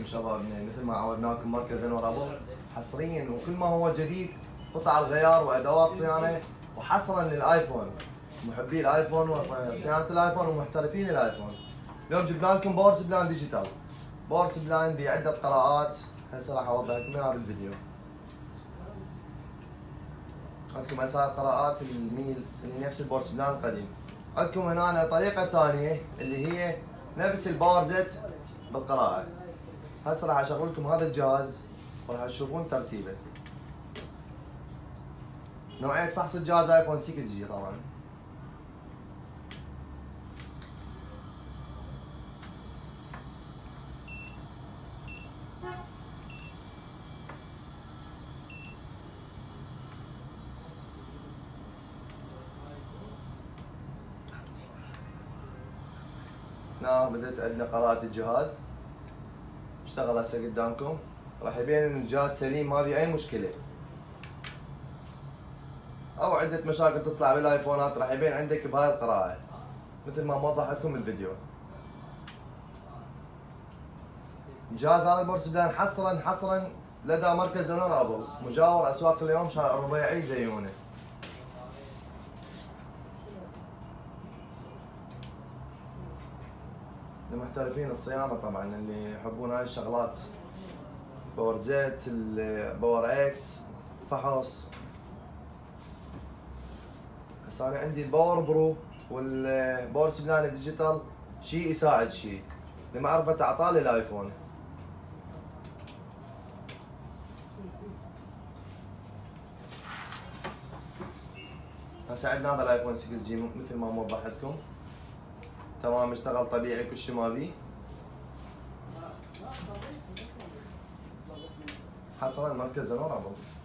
شبابنا مثل ما عودناكم مركز انور ابو حصريا وكل ما هو جديد قطع الغيار وادوات صيانه وحصرا للايفون محبي الايفون وصيانه الايفون ومحترفين الايفون. اليوم جبنا لكم بورس بلان ديجيتال، بورس بلان بعده قراءات هسه راح اوضح لكم اياها بالفيديو. عندكم اسعار قراءات الميل اللي نفس البورس بلان القديم. عندكم هنا طريقه ثانيه اللي هي نفس الباور زد بالقراءه. هسه راح اشغل لكم هذا الجهاز وراح تشوفون ترتيبه. نوعيه فحص الجهاز ايفون 6 جي طبعا. هنا بدأت عندنا قراءة الجهاز، اشتغل هسه قدامكم، راح يبين ان الجهاز سليم ما في اي مشكلة. او عدة مشاكل تطلع بالايفونات راح يبين عندك بهاي القراءة مثل ما موضح لكم بالفيديو. الجهاز هذا البورس بلان حصرا لدى مركز انور ابل مجاور اسواق اليوم شارع الربيعي زيونه. لمحترفين الصيانة طبعا اللي يحبون هاي الشغلات، باور زيت، الباور اكس، فحص. هسه انا عندي الباور برو والبورس بلان الديجيتال شيء يساعد شيء لمعرفة اعطال الايفون. هسه عندنا هذا الايفون 6 جي مثل ما موضح لكم، تمام اشتغل طبيعي كل شيء ما بيه. حصل مركز انور ابو.